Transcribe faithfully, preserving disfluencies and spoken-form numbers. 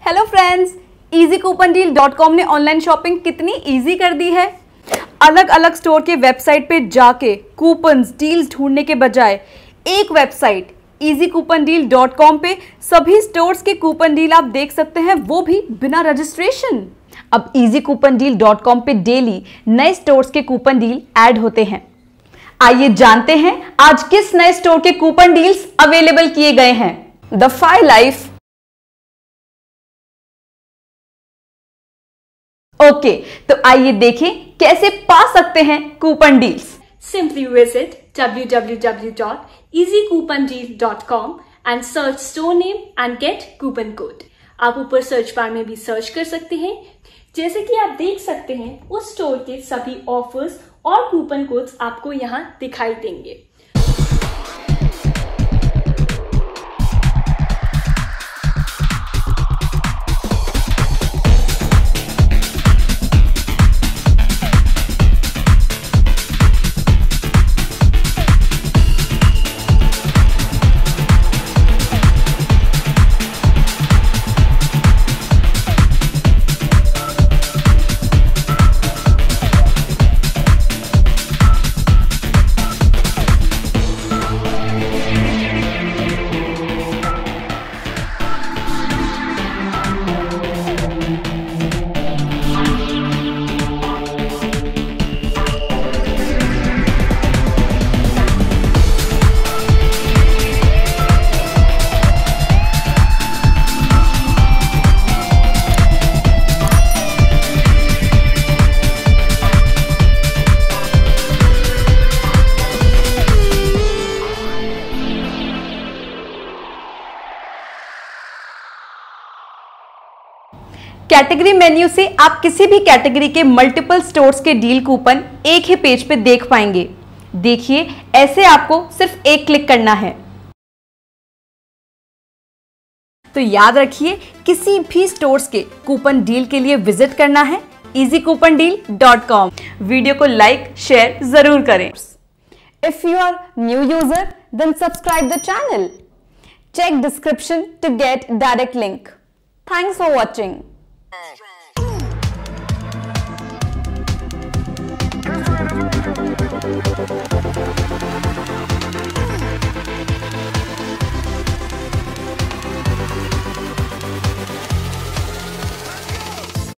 Hello friends, easy coupon deal dot com ने online shopping कितनी easy कर दी है। अलग अलग स्टोर के वेबसाइट पे जाके कूपन्स डील्स ढूंढने के बजाय एक website easy coupon deal dot com पे सभी स्टोर्स के कूपन डील आप देख सकते हैं, वो भी बिना रजिस्ट्रेशन। अब easy coupon deal dot com पे डेली नए स्टोर्स के कूपन डील ऐड होते हैं। आइए जानते हैं आज किस नए स्टोर के कूपन डील्स अवेलेबल किए गए हैं। The five life. ओके, तो आइए देखें कैसे पा सकते हैं coupon deals. Simply visit w w w dot easy coupon deal dot com and search store name and get coupon code। आप ऊपर सर्च बार में भी सर्च कर सकते हैं। जैसे कि आप देख सकते हैं, उस स्टोर के सभी ऑफर्स और कूपन कोड्स आपको यहाँ दिखाई देंगे। कैटेगरी मेन्यू से आप किसी भी कैटेगरी के मल्टीपल स्टोर्स के डील कूपन एक ही पेज पे देख पाएंगे। देखिए, ऐसे आपको सिर्फ एक क्लिक करना है। तो याद रखिए, किसी भी स्टोर्स के कूपन डील के लिए विजिट करना है easy coupon deal dot com. Video को लाइक शेयर जरूर करें। If you are new user then subscribe the channel. Check description to get direct link. Thanks for watching. Uh.